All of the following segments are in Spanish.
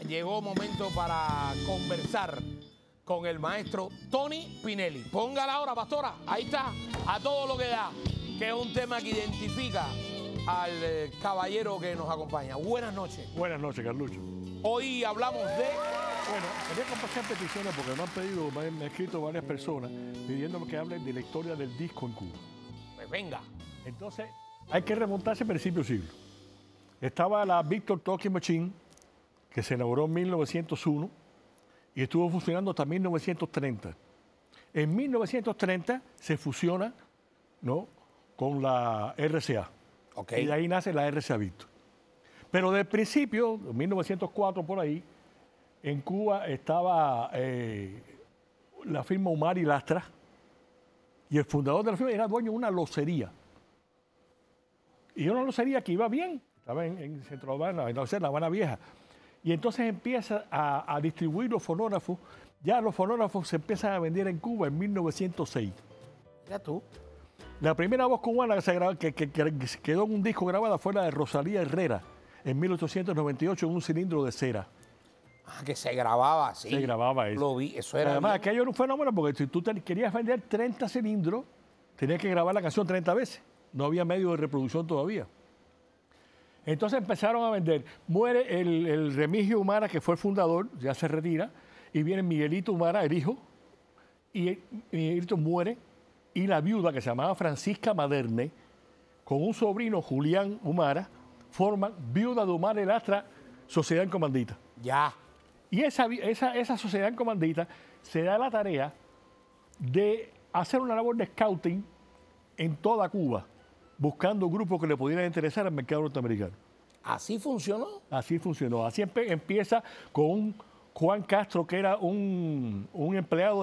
llegó momento para conversar con el maestro Tony Pinelli. Póngala ahora, pastora, ahí está, a todo lo que da, que es un tema que identifica al caballero que nos acompaña. Buenas noches. Buenas noches, Carlucho. Hoy hablamos de... Bueno, quería compartir peticiones porque me han pedido, me han escrito varias personas pidiéndome que hable de la historia del disco en Cuba. Pues venga. Entonces, hay que remontarse a principios del siglo. Estaba la Victor Talking Machine, que se inauguró en 1901 y estuvo funcionando hasta 1930. En 1930 se fusiona, ¿no?, con la RCA. Okay. Y de ahí nace la RCA Victor. Pero del principio, en 1904 por ahí, en Cuba estaba la firma Umar y Lastra, y el fundador de la firma era dueño de una locería. Y una locería que iba bien, estaba en Centro Habana, en La Habana Vieja. Y entonces empieza a distribuir los fonógrafos. Ya los fonógrafos se empiezan a vender en Cuba en 1906. Mira tú. La primera voz cubana que quedó en un disco grabada fue la de Rosalía Herrera, en 1898, en un cilindro de cera. Ah, que se grababa, sí. Se grababa eso. Lo vi, eso era. Además, bien. aquello era un fenómeno porque si tú querías vender 30 cilindros, tenías que grabar la canción 30 veces. No había medio de reproducción todavía. Entonces empezaron a vender. Muere el Remigio Umara, que fue el fundador, ya se retira, y viene Miguelito Umara, el hijo, y Miguelito muere, y la viuda, que se llamaba Francisca Maderne, con un sobrino, Julián Umara, forman Viuda de Umara y Lastra, Sociedad en Comandita. Ya. Y esa sociedad en comandita se da la tarea de hacer una labor de scouting en toda Cuba, buscando grupos que le pudieran interesar al mercado norteamericano. ¿Así funcionó? Así funcionó. Así empieza con un Juan Castro, que era un empleado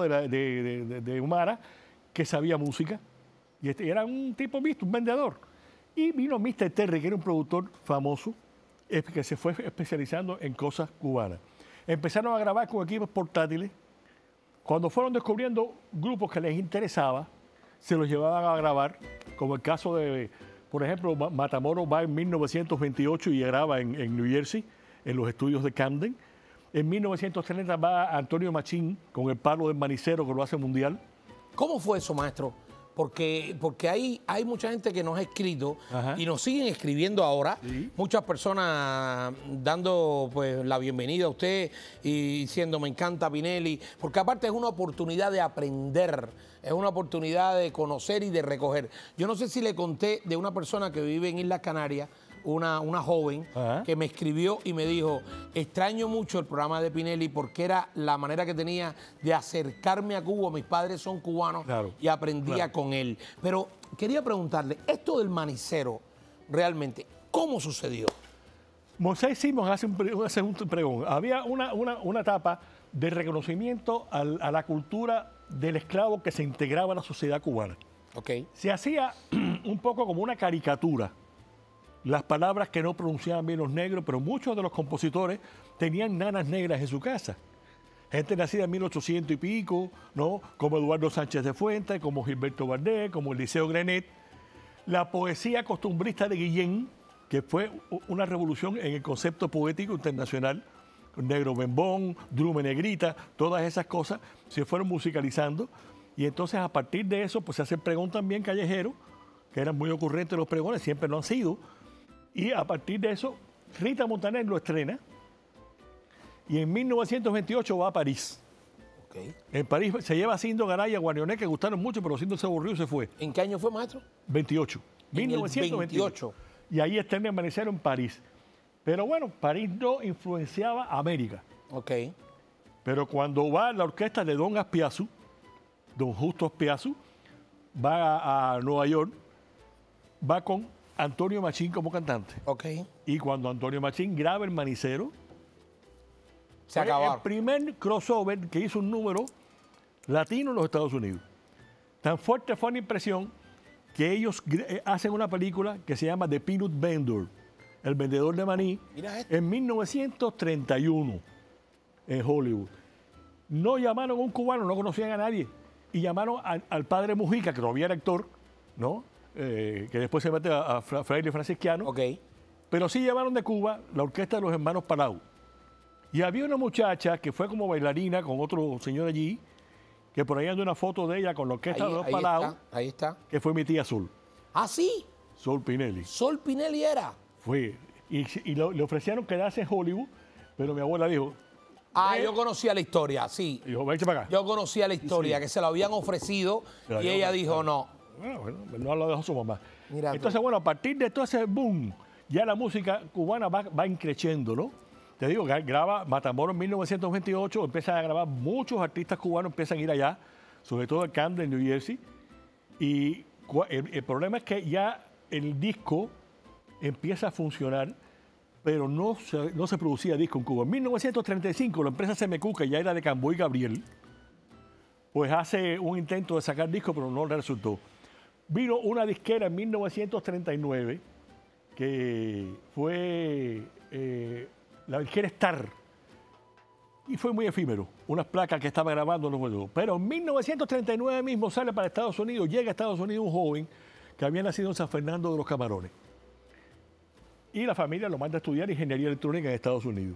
de Umara, que sabía música, y era un tipo visto, un vendedor. Y vino Mr. Terry, que era un productor famoso, que se fue especializando en cosas cubanas. Empezaron a grabar con equipos portátiles. Cuando fueron descubriendo grupos que les interesaba, se los llevaban a grabar, como el caso de, por ejemplo, Matamoros va en 1928 y graba en New Jersey, en los estudios de Camden. En 1930 va Antonio Machín con el palo del manicero, que lo hace mundial. ¿Cómo fue eso, maestro? Porque hay mucha gente que nos ha escrito. Ajá. Y nos siguen escribiendo ahora. Sí. Muchas personas dando pues la bienvenida a usted y diciendo me encanta Pinelli, porque aparte es una oportunidad de aprender, es una oportunidad de conocer y de recoger. Yo no sé si le conté de una persona que vive en Islas Canarias, una joven, ajá, que me escribió y me dijo, extraño mucho el programa de Pinelli porque era la manera que tenía de acercarme a Cuba. Mis padres son cubanos, claro, y aprendía, claro, con él. Pero quería preguntarle, esto del manicero, realmente, ¿cómo sucedió? Moisés Simón hace un pregón. Había una etapa de reconocimiento a la cultura del esclavo que se integraba a la sociedad cubana. Okay. Se hacía un poco como una caricatura. Las palabras que no pronunciaban bien los negros, pero muchos de los compositores tenían nanas negras en su casa. Gente nacida en 1800 y pico, ¿no?, como Eduardo Sánchez de Fuentes, como Gilberto Bardet, como Eliseo Grenet. La poesía costumbrista de Guillén, que fue una revolución en el concepto poético internacional, Negro Bembón, Drume Negrita, todas esas cosas se fueron musicalizando. Y entonces a partir de eso pues se hacen pregones también callejeros, que eran muy ocurrentes los pregones, siempre lo han sido. Y a partir de eso, Rita Montaner lo estrena y en 1928 va a París. Okay. En París se lleva a Cindo Garay y a Guarionet, que gustaron mucho, pero Cindo se aburrió y se fue. ¿En qué año fue, maestro? 28. En 1928. Y ahí estrena El Manicero en París. Pero bueno, París no influenciaba a América. Ok. Pero cuando va la orquesta de Don Aspiazu, Don Justo Aspiazu, va a Nueva York, va con Antonio Machín como cantante. Ok. Y cuando Antonio Machín graba El Manicero, se acabó. El primer crossover que hizo un número latino en los Estados Unidos. Tan fuerte fue la impresión que ellos hacen una película que se llama The Peanut Vendor, El Vendedor de Maní, en 1931 en Hollywood. No llamaron a un cubano, no conocían a nadie, y llamaron al padre Mujica, que todavía era actor, ¿no?, que después se mete a fraile franciscano. Okay. Pero sí llevaron de Cuba la orquesta de los hermanos Palau. Y había una muchacha que fue como bailarina con otro señor allí, que por ahí anda una foto de ella con la orquesta de Dos Palaos. Ahí está. Que fue mi tía Sol. ¿Ah, sí? Sol Pinelli. Sol Pinelli era. Fue. Y le ofrecieron quedarse en Hollywood, pero mi abuela dijo... Yo conocía la historia, sí. Dijo, vente para acá. Yo conocía la historia, que se lo habían ofrecido y ella dijo no. Bueno, no lo dejó su mamá. Mira entonces, bueno, a partir de todo ese boom, ya la música cubana va increciendo, ¿no? Te digo, graba Matamoros en 1928, empiezan a grabar muchos artistas cubanos, empiezan a ir allá, sobre todo a Camden, New Jersey. Y el problema es que ya el disco empieza a funcionar, pero no se producía disco en Cuba. En 1935, la empresa CMQ, que ya era de Camboy Gabriel, pues hace un intento de sacar disco, pero no le resultó. Vino una disquera en 1939, que fue la disquera Star, y fue muy efímero. Unas placas que estaba grabando, no fue. Pero en 1939 mismo sale para Estados Unidos, llega a Estados Unidos un joven que había nacido en San Fernando de los Camarones. Y la familia lo manda a estudiar ingeniería electrónica en Estados Unidos.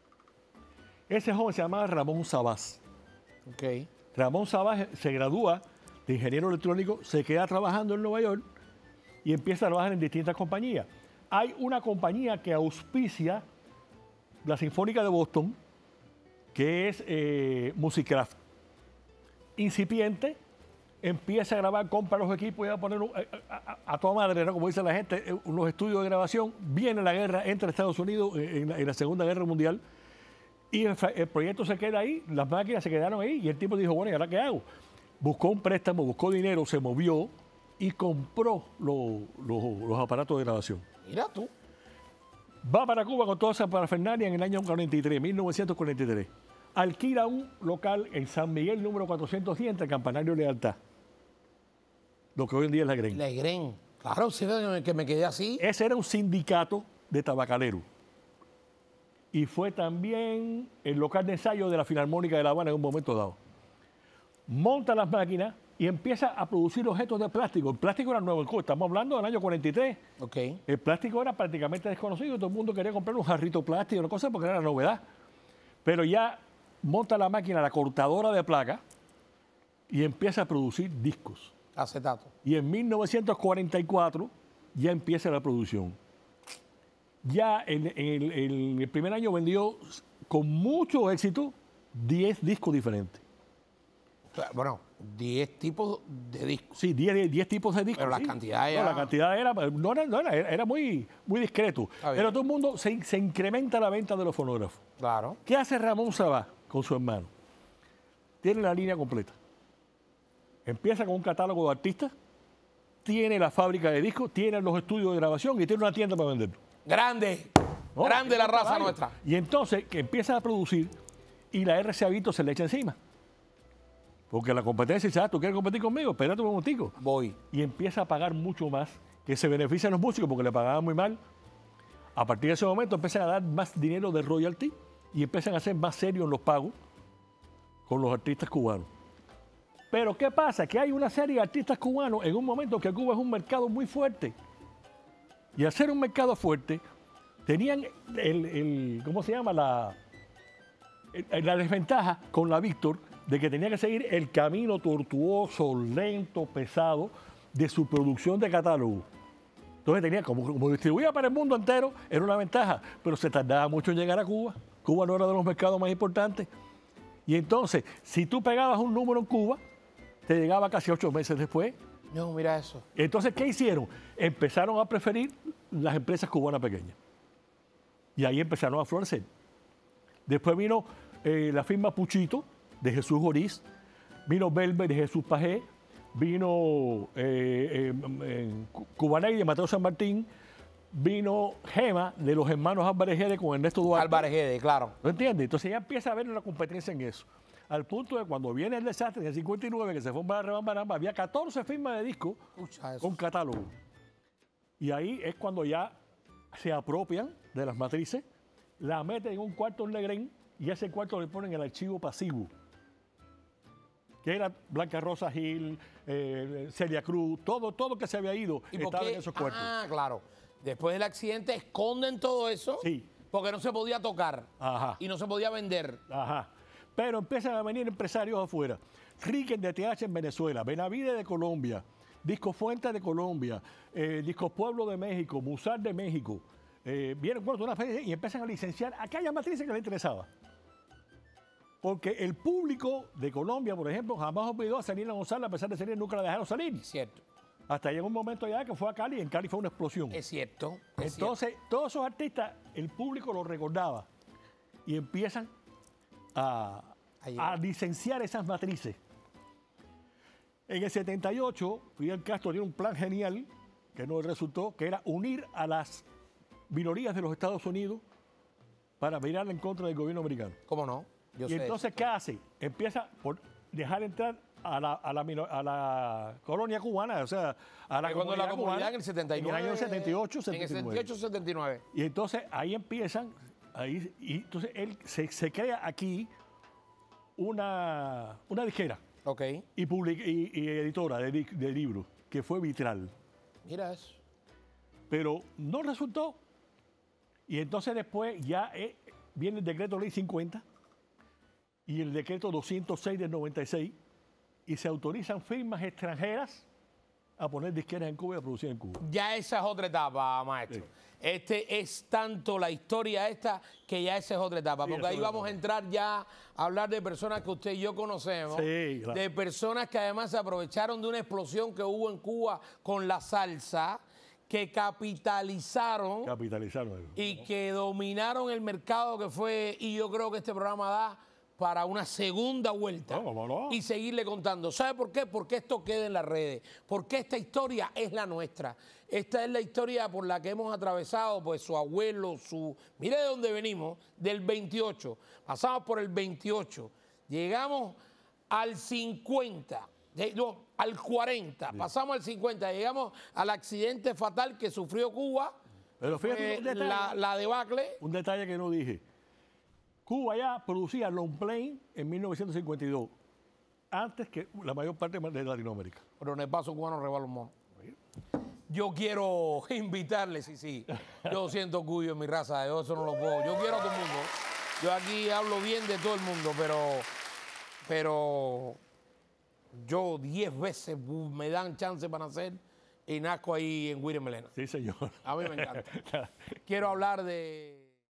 Ese joven se llamaba Ramón Sabás. Okay. Ramón Sabás se gradúa de ingeniero electrónico, se queda trabajando en Nueva York y empieza a trabajar en distintas compañías. Hay una compañía que auspicia la Sinfónica de Boston, que es Musicraft. Incipiente, empieza a grabar, compra los equipos y a poner a toda madre, ¿no? Como dice la gente, unos estudios de grabación. Viene la guerra entre Estados Unidos en la Segunda Guerra Mundial y el proyecto se queda ahí, las máquinas se quedaron ahí y el tipo dijo, bueno, ¿y ahora qué hago? Buscó un préstamo, buscó dinero, se movió y compró los aparatos de grabación. Mira tú. Va para Cuba con toda esa parafernalia en el año 43, 1943. Alquila un local en San Miguel, número 410, entre Campanario y Lealtad. Lo que hoy en día es la Gren. La Gren. Claro, sí, que me quedé así. Ese era un sindicato de tabacaleros. Y fue también el local de ensayo de la Filarmónica de La Habana en un momento dado. Monta las máquinas y empieza a producir objetos de plástico. El plástico era nuevo en Cuba, estamos hablando del año 43. Okay. El plástico era prácticamente desconocido, todo el mundo quería comprar un jarrito plástico, una cosa, porque era la novedad. Pero ya monta la máquina, la cortadora de placa, y empieza a producir discos. Acetato. Y en 1944 ya empieza la producción. Ya en el primer año vendió con mucho éxito 10 discos diferentes. Bueno, 10 tipos de discos. Sí, 10 tipos de discos. Pero la sí. cantidad era... No, la cantidad era muy discreto. Pero todo el mundo se incrementa la venta de los fonógrafos. Claro. ¿Qué hace Ramón Sabás con su hermano? Tiene la línea completa. Empieza con un catálogo de artistas, tiene la fábrica de discos, tiene los estudios de grabación y tiene una tienda para venderlo. Grande. Grande la raza nuestra. Y entonces que empieza a producir y la RCA Víctor se le echa encima. Porque la competencia dice, ¿tú quieres competir conmigo? Espérate un momentico. Voy. Y empieza a pagar mucho más, que se benefician los músicos porque le pagaban muy mal. A partir de ese momento empiezan a dar más dinero de royalty y empiezan a ser más serios en los pagos con los artistas cubanos. Pero ¿qué pasa? Que hay una serie de artistas cubanos en un momento que Cuba es un mercado muy fuerte. Y al ser un mercado fuerte, tenían ¿cómo se llama? La desventaja con la Víctor de que tenía que seguir el camino tortuoso, lento, pesado de su producción de catálogo. Entonces tenía, como distribuía para el mundo entero, era una ventaja, pero se tardaba mucho en llegar a Cuba. Cuba no era de los mercados más importantes. Y entonces, si tú pegabas un número en Cuba, te llegaba casi 8 meses después. No, mira eso. Entonces, ¿qué hicieron? Empezaron a preferir las empresas cubanas pequeñas. Y ahí empezaron a florecer. Después vino la firma Puchito, de Jesús Oriz, vino Belver de Jesús Pajé, vino Cubanay de Mateo San Martín, vino Gema de los hermanos Álvarez Gede con Ernesto Duarte. Álvarez Gede, claro. ¿No entiendes? Entonces ya empieza a haber una competencia en eso. Al punto de cuando viene el desastre en el 59, que se fue para Rebambaramba, había 14 firmas de discos con catálogo. Y ahí es cuando ya se apropian de las matrices, la meten en un cuarto en Legrén y ese cuarto le ponen el archivo pasivo, que era Blanca Rosa Gil, Celia Cruz, todo que se había ido estaba en esos cuartos. Ah, claro. Después del accidente esconden todo eso. Sí. Porque no se podía tocar. Ajá. Y no se podía vender. Ajá. Pero empiezan a venir empresarios afuera. Riken de TH en Venezuela, Benavides de Colombia, Disco Fuentes de Colombia, Disco Pueblo de México, Musar de México. Vienen bueno, una feria y empiezan a licenciar aquella matriz que les interesaba. Porque el público de Colombia, por ejemplo, jamás olvidó a Selena González, a pesar de ser nunca la dejaron salir. Es cierto. Hasta llegó un momento ya que fue a Cali y en Cali fue una explosión. Es cierto. Entonces, todos esos artistas, el público los recordaba y empiezan a licenciar esas matrices. En el 78, Fidel Castro tiene un plan genial que no resultó, que era unir a las minorías de los Estados Unidos para mirar en contra del gobierno americano. ¿Cómo no? Yo sé Entonces, eso. ¿qué hace? Empieza por dejar entrar a la colonia cubana, o sea, a la comunidad cubana, en el 79. en el año 78, 79. En el 78, 79. Y entonces ahí empiezan, y entonces él se crea aquí una disquera Ok. y editora de libros, que fue Vitral. Mira eso. Pero no resultó. Y entonces después ya viene el decreto ley 50 y el decreto 206 del 96 y se autorizan firmas extranjeras a poner disqueras en Cuba y a producir en Cuba. Ya esa es otra etapa, maestro. Sí. Este es tanto la historia esta que ya esa es otra etapa. Sí, Porque ahí vamos a entrar ya a hablar de personas que usted y yo conocemos. Sí, claro. De personas que además se aprovecharon de una explosión que hubo en Cuba con la salsa, que capitalizaron y que dominaron el mercado que fue, y yo creo que este programa da para una segunda vuelta y seguirle contando. ¿Sabe por qué? Porque esto queda en las redes. Porque esta historia es la nuestra. Esta es la historia por la que hemos atravesado, pues su abuelo, mire de dónde venimos, del 28. Pasamos por el 28. Llegamos al 50. No, al 40. Sí. Pasamos al 50. Llegamos al accidente fatal que sufrió Cuba. Pero fíjate, la debacle. Un detalle que no dije. Cuba ya producía long plane en 1952, antes que la mayor parte de Latinoamérica. Pero en el paso cubano rebala un mono. Yo quiero invitarle, sí. Yo siento orgullo en mi raza, yo eso no lo puedo. Yo quiero a todo el mundo. Yo aquí hablo bien de todo el mundo, pero yo 10 veces me dan chance para nacer y nazco ahí en William Melena. Sí, señor. A mí me encanta. Quiero hablar de...